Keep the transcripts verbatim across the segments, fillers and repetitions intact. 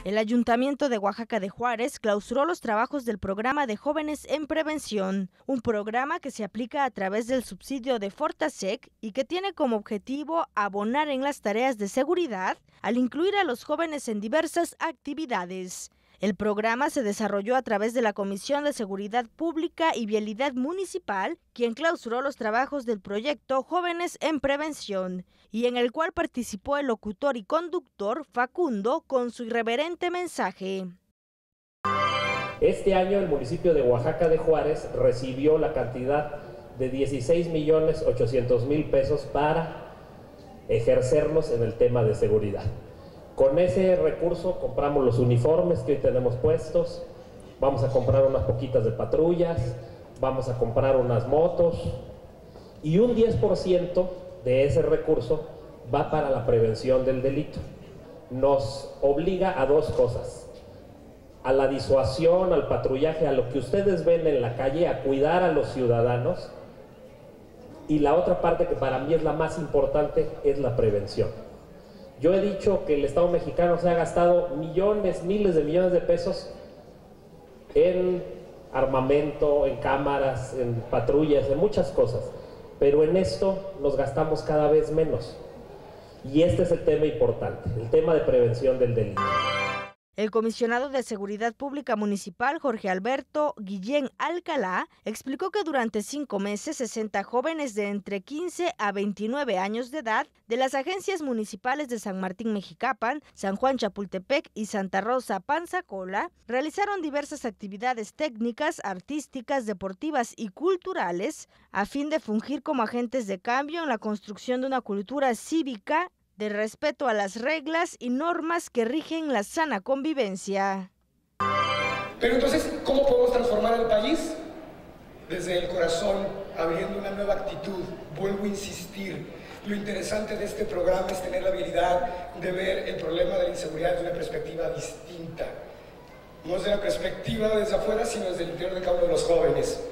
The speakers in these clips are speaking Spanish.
El Ayuntamiento de Oaxaca de Juárez clausuró los trabajos del programa de Jóvenes en Prevención, un programa que se aplica a través del subsidio de Fortasec y que tiene como objetivo abonar en las tareas de seguridad al incluir a los jóvenes en diversas actividades. El programa se desarrolló a través de la Comisión de Seguridad Pública y Vialidad Municipal, quien clausuró los trabajos del proyecto Jóvenes en Prevención, y en el cual participó el locutor y conductor Facundo con su irreverente mensaje. Este año el municipio de Oaxaca de Juárez recibió la cantidad de dieciséis millones ochocientos mil pesos para ejercerlos en el tema de seguridad. Con ese recurso compramos los uniformes que hoy tenemos puestos, vamos a comprar unas poquitas de patrullas, vamos a comprar unas motos y un diez por ciento de ese recurso va para la prevención del delito. Nos obliga a dos cosas, a la disuasión, al patrullaje, a lo que ustedes ven en la calle, a cuidar a los ciudadanos, y la otra parte que para mí es la más importante es la prevención. Yo he dicho que el Estado mexicano se ha gastado millones, miles de millones de pesos en armamento, en cámaras, en patrullas, en muchas cosas, pero en esto nos gastamos cada vez menos. Y este es el tema importante, el tema de prevención del delito. El comisionado de Seguridad Pública Municipal, Jorge Alberto Guillén Alcalá, explicó que durante cinco meses, sesenta jóvenes de entre quince a veintinueve años de edad de las agencias municipales de San Martín Mexicapan, San Juan Chapultepec y Santa Rosa Panzacola realizaron diversas actividades técnicas, artísticas, deportivas y culturales a fin de fungir como agentes de cambio en la construcción de una cultura cívica de respeto a las reglas y normas que rigen la sana convivencia. Pero entonces, ¿cómo podemos transformar el país? Desde el corazón, abriendo una nueva actitud. Vuelvo a insistir, lo interesante de este programa es tener la habilidad de ver el problema de la inseguridad desde una perspectiva distinta. No desde la perspectiva desde afuera, sino desde el interior de cada uno de los jóvenes.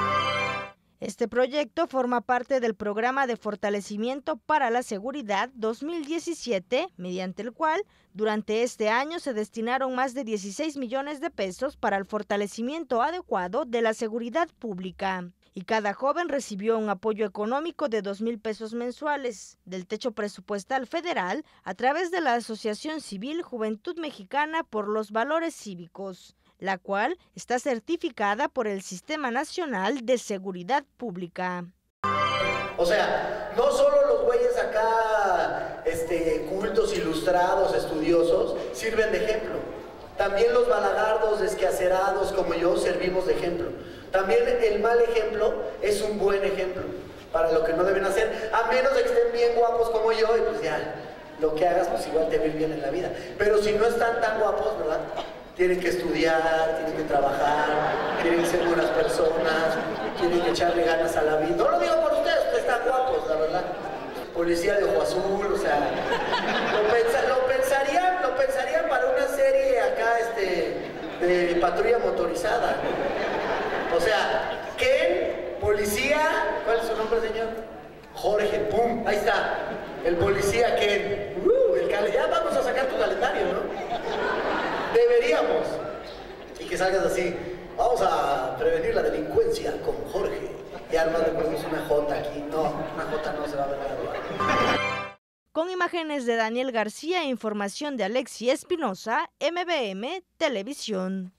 Este proyecto forma parte del Programa de Fortalecimiento para la Seguridad dos mil diecisiete, mediante el cual durante este año se destinaron más de dieciséis millones de pesos para el fortalecimiento adecuado de la seguridad pública. Y cada joven recibió un apoyo económico de dos mil pesos mensuales del techo presupuestal federal a través de la Asociación Civil Juventud Mexicana por los Valores Cívicos, la cual está certificada por el Sistema Nacional de Seguridad Pública. O sea, no solo los güeyes acá, este, cultos, ilustrados, estudiosos, sirven de ejemplo. También los balagardos, desquacerados como yo, servimos de ejemplo. También el mal ejemplo es un buen ejemplo para lo que no deben hacer, a menos de que estén bien guapos como yo, y pues ya, lo que hagas pues igual te va a ir bien en la vida. Pero si no están tan guapos, ¿verdad? Tienen que estudiar, tienen que trabajar, tienen que ser buenas personas, tienen que echarle ganas a la vida. No lo digo por ustedes, ustedes están guapos, la verdad. Policía de ojo azul, o sea, lo, pensa, lo, pensarían, lo pensarían para una serie acá este, de patrulla motorizada. O sea, Ken, policía, ¿cuál es su nombre, señor? Jorge, pum, ahí está, el policía Ken. Uh, el cal ya vamos a sacar tu calendario, ¿no? Deberíamos, y que salgas así, vamos a prevenir la delincuencia con Jorge. Y además le ponemos una J aquí, no, una J no se va a ver nada. Con imágenes de Daniel García e información de Alexi Espinosa, M B M Televisión.